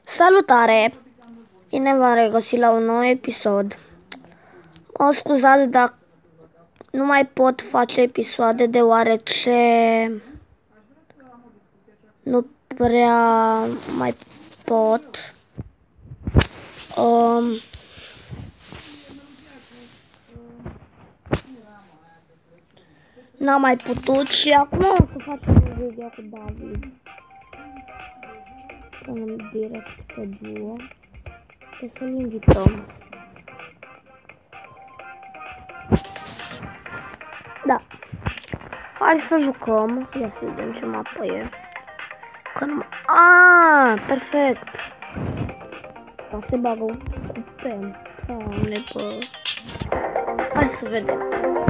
Salutare! Bine v-am regăsit la un nou episod. Mă scuzați dacă nu mai pot face episoade deoarece nu prea mai pot. N-am mai putut și acum o să facem un video cu David. Punem direct pe duo. Trebuie să-l invităm. Da. Hai să jucăm. Ia să vedem ce mapă e. Perfect. Asta se bagă cu pen. Doamne, bă. Hai să vedem.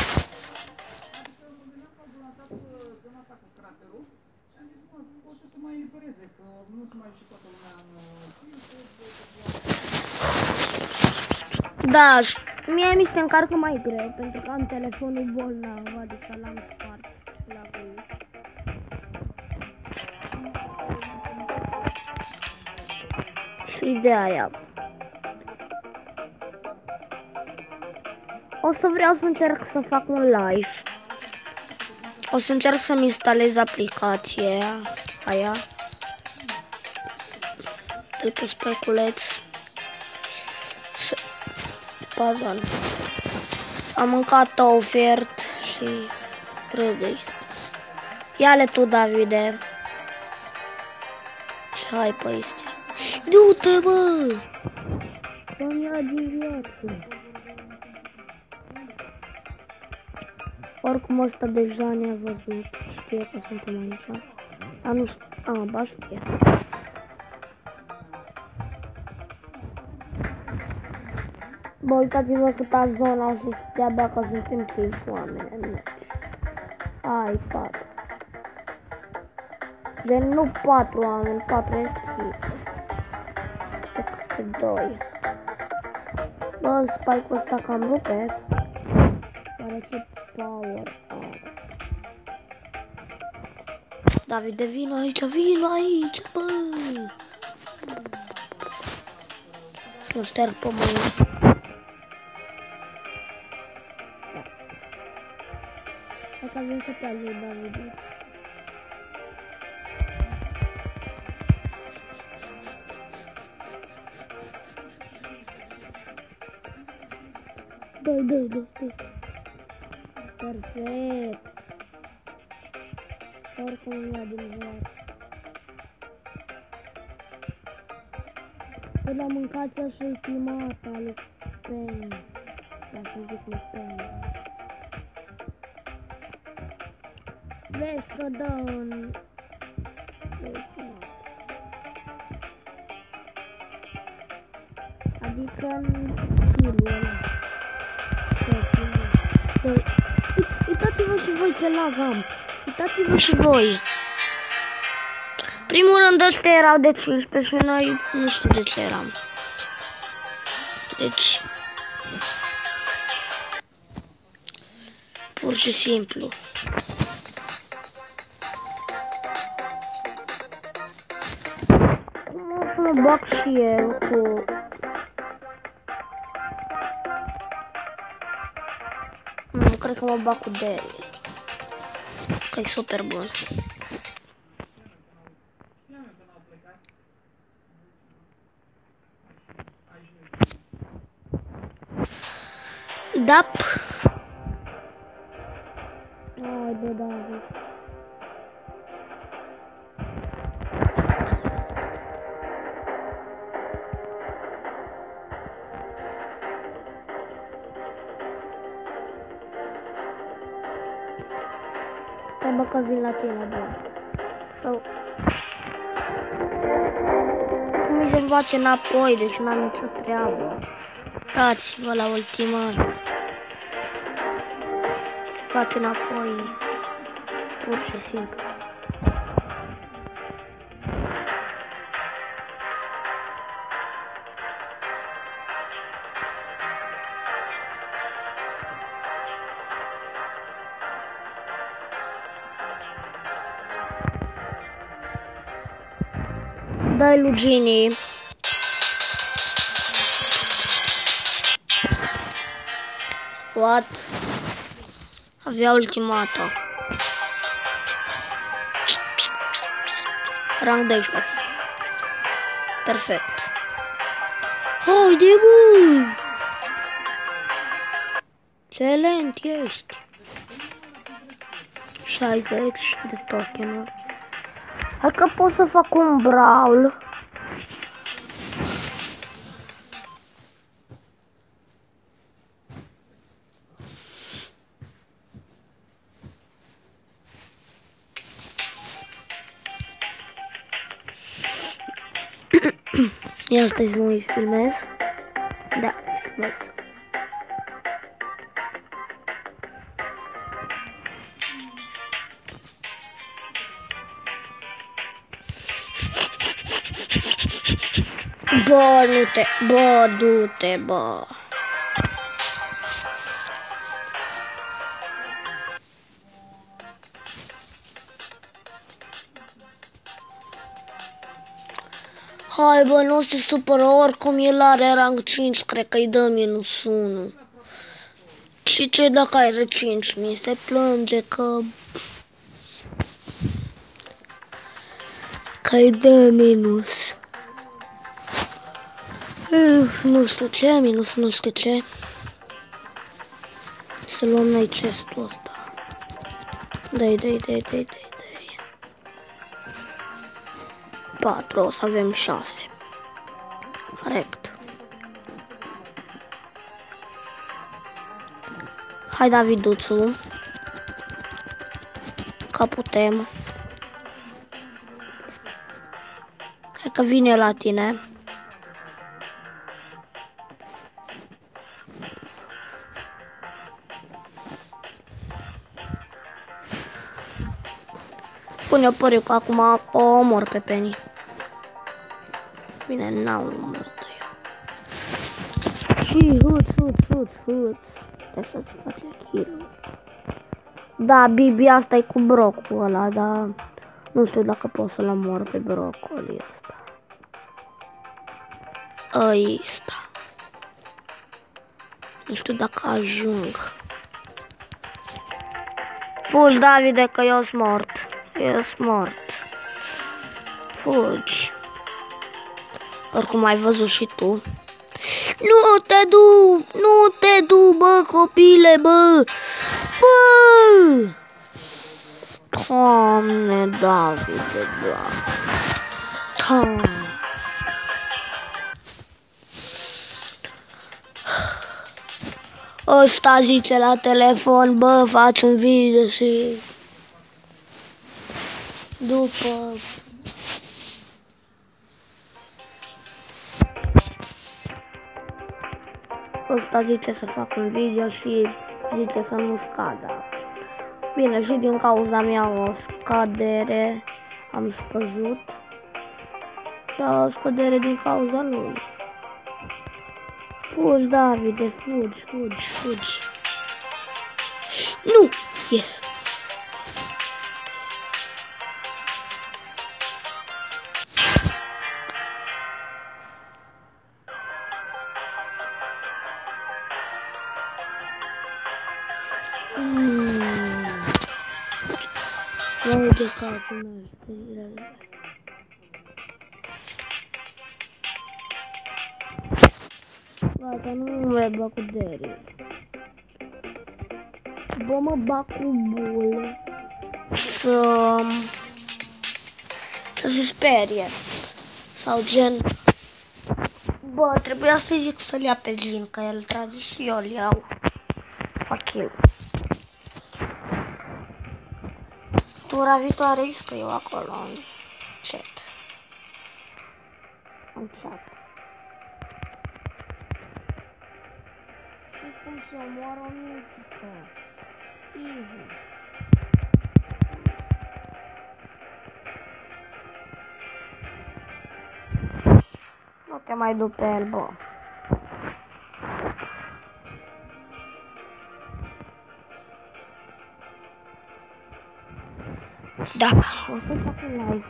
Da, mie mi se încarcă mai greu pentru că am telefonul bolnav, adică l-am spart la voi. Și de aia o să vreau să încerc să fac un live. O să încerc să-mi instalez aplicația aia. După speculeț. Pardon. Am mâncat o ofert și râdei. Ia-le tu, Davide. Hai pe astea. Du-te, bă! Să-mi ia din viață. Oricum ăsta deja ne-a văzut. Știe că suntem aici. Dar nu știu. Ba știe. Bă, uitați-vă câta zona și de-abia că suntem 5 oameni în meci. Ai, 4. Deci nu 4 oameni, 4 echipe. Câte 2. Bă, spike-ul ăsta cam rupe. Pare ce power are. Davide, vino aici, bă! Să șterg pe mâini. Hai că avem să plec lui David. Dă. Perfect. Oricum îmi ia din viață. Păi l-am mâncat și ultimata lui Penny. Dacă zic lui Penny. Vezi că dă în ultimat. Adică în kill-ul ăla. Uitați-vă și voi ce lag am. Uitați-vă și voi. Primul rând ăștia erau de 15 și noi nu știu de ce eram. Deci pur și simplu. Cum o să mă bag și eu cu... Nu, cred că mă bag cu Daryl. Că e super bun. Dap. Hai bă, David. Stai bă că vin la tine, bă. Sau... Mi se bate înapoi, deci n-am nicio treabă. Dați-vă la ultimat. Se face înapoi. Pur și simplu. Dai lui Gini. What? Avea ultimata. Rang 12. Perfect. Haide, bă! Excelent ești. 60 de tokenuri. Hai că pot să fac un brawl. Ia stai să mă filmez. Da, filmez. Bă, nu te... Bă, du-te, bă. Hai, bă, nu se supără, oricum el are rang 5, cred că îi dă -1. Și ce dacă are 5? Mi se plânge că îi dă minus. Nu știu ce, minus nu știu ce. Să luăm noi chestul ăsta. Dai. 4, o să avem 6. Corect. Hai, Daviduțu. Că putem. Hai că vine la tine. Pune-o păriu că acum o omor pe Penny. Bine, n-am omorât-o eu. Și hâț. Așa se face kill. Da, Bibi, asta e cu brocul ăla, dar nu știu dacă pot să-l omor pe brocul ăsta. Ăsta. Nu știu dacă ajung. Fugi, Davide, că eu sunt mort. Fugi. Oricum ai văzut și tu. Nu te du, bă, copile, bă. Doamne, Davide, da. Ăsta zice la telefon, bă, faci un video și după ăsta zice să fac un video și zice să nu scadă. Bine, și din cauza mea o scădere, am scăzut, dar o scădere din cauza lui. Fugi, Davide, fugi. Nu! Yes! Uite capul meu. Gata, nu mai bag cu Derry. Bă, mă bag cu bule. Să se sperie. Sau gen... Bă, trebuia să-i zic să-l ia pe Jin, că el trage și eu îl iau. Fac kill. Tura viitoare îi scriu acolo în chat. Și cum se omoară o mitică. Easy. Nu te mai duc pe el, bă. Da, o să fac un live.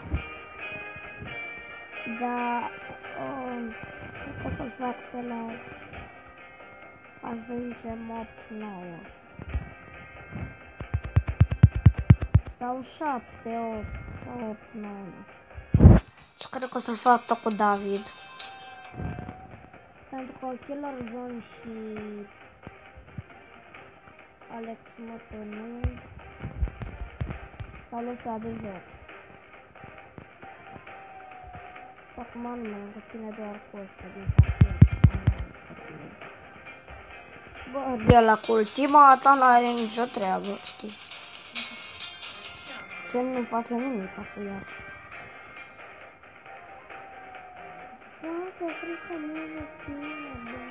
Da, o să fac pe live. Ajungem 8-9. Sau 7-8 sau 8-9. Și cred că o să-l fac tot cu David. Pentru că Killer Zone și Alex Mătănu s-au lăsat de joc. Acum nu mai am cu tine doar cu ăsta din partid. Bă, de la cu ultima ta n-are nicio treabă, știi? Ce nu face nimic cu ea. Bă, că frică mie de tine, bă.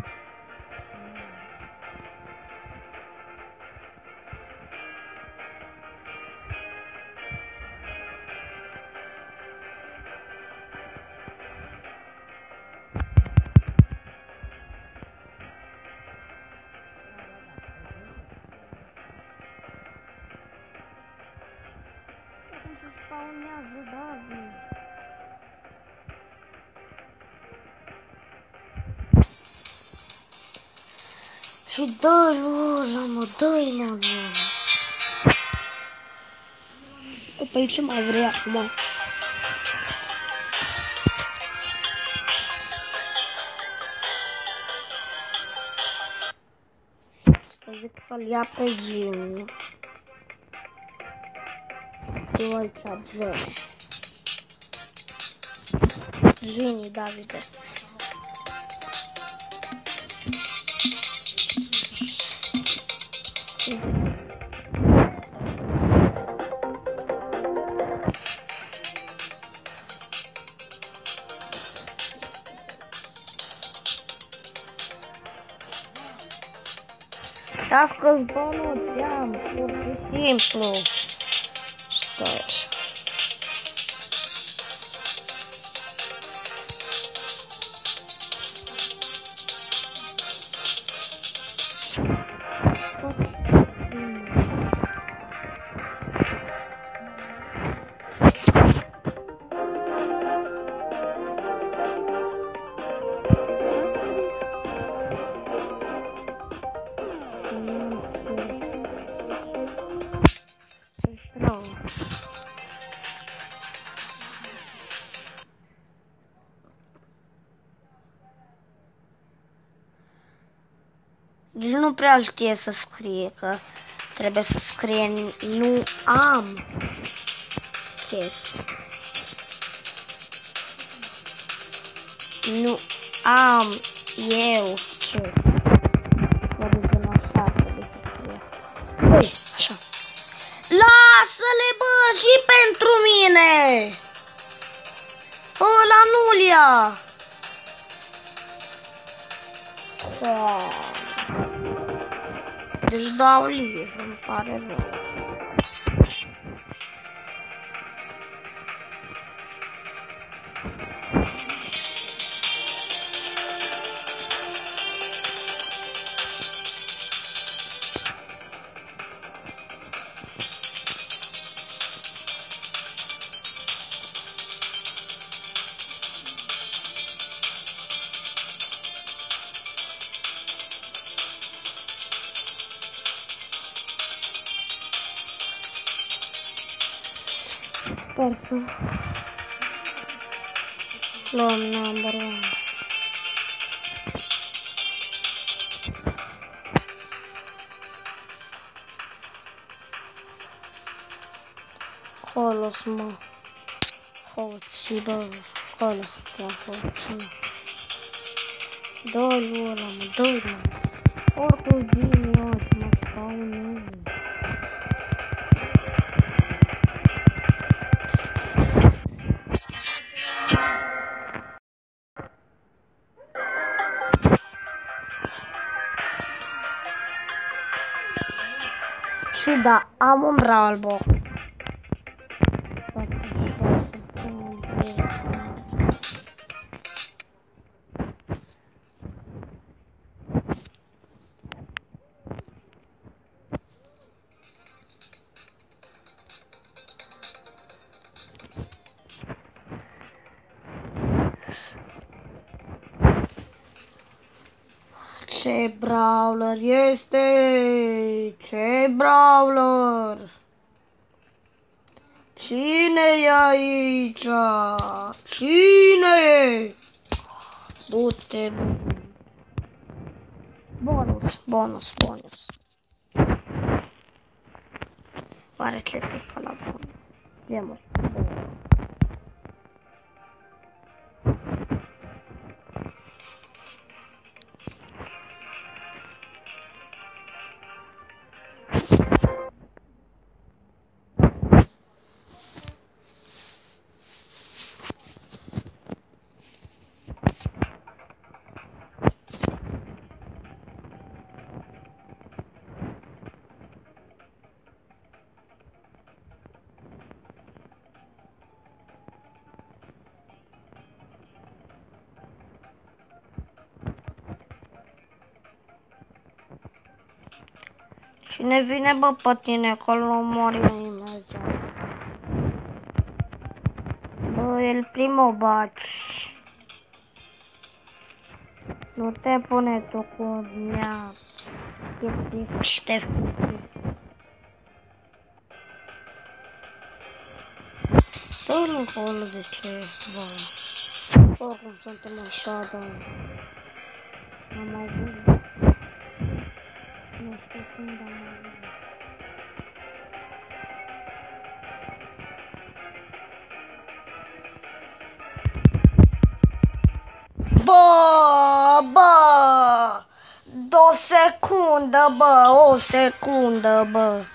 Cum se spawnează David? Și dă-l ăla, mă, dă-i, mă, ăla. Păi ce mai vrei acum? Să zic să-l ia pe Jimmy. Eu aici, Jimmy, Davide. Las că-ți bănuțeam, pur și simplu. Stai așa. Deci nu prea știe să scrie, că trebuie să scrie nu am chef. Nu am eu chef. Adică așa trebuie să scrie. Ui, așa. Lasă-le, bă, și pentru mine! Ăla nu-l ia! Deci dau live, îmi pare rău. Sper să luăm number 1. Colos, mă. Hoții, bă. Colos, te-am hoții, mă. Dă-l ăla, mă, dă-l, mă. Oricum vin eu să mă spawnez. Și da, am un Brawl Box. Ce brawler este? Ce brawler? Cine e aici? Cine e? Du-te. Bonus. Oare ce pică la bonus? Ia mă. Cine vine, bă, pe tine, că-l omori imediat. Bă, el primo baci. Nu te pune tu cu mea. E Ștefan. Dă-l încolo de ce, bă. Oricum suntem așa, dar... Am avut... Nu știu când am avut. Bă! O secundă, bă!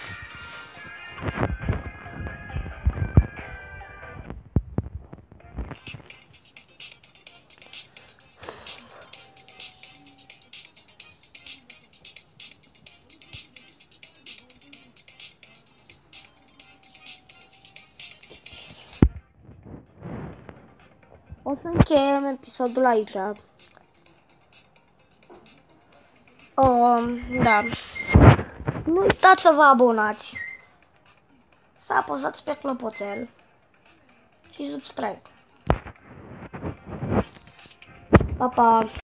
O să încheiem episodul aici. Da. Nu uitați să vă abonați. Să apăsați pe clopoțel. Și subscribe. Pa, pa!